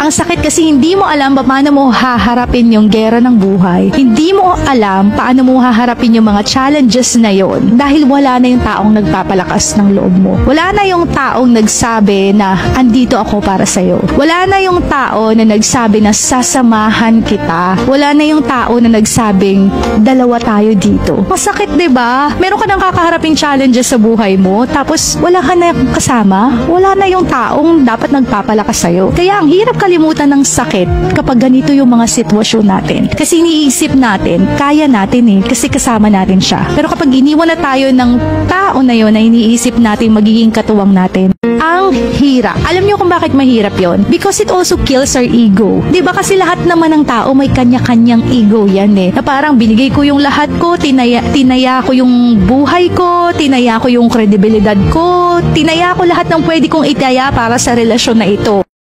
Ang sakit kasi hindi mo alam paano mo haharapin yung gera ng buhay. Hindi mo alam paano mo haharapin yung mga challenges na yon dahil wala na yung taong nagpapalakas ng loob mo. Wala na yung taong nagsabi na andito ako para sa'yo. Wala na yung tao na nagsabi na sasamahan kita. Wala na yung tao na nagsabing dalawa tayo dito. Masakit, 'di ba? Meron ka nang kakaharaping challenges sa buhay mo tapos wala ka na kasama. Wala na yung taong dapat nagpapalakas sa'yo. Kaya ang hirap kalimutan ng sakit kapag ganito yung mga sitwasyon natin. Kasi iniisip natin, kaya natin kasi kasama natin siya. Pero kapag iniwan na tayo ng tao na yon na iniisip natin magiging katuwang natin, ang hirap. Alam niyo kung bakit mahirap yon? Because it also kills our ego. Diba kasi lahat naman ng tao may kanya-kanyang ego yan na parang binigay ko yung lahat ko, tinaya ko yung buhay ko, tinaya ko yung kredibilidad ko, tinaya ko lahat ng pwede kong itaya para sa relasyon na ito.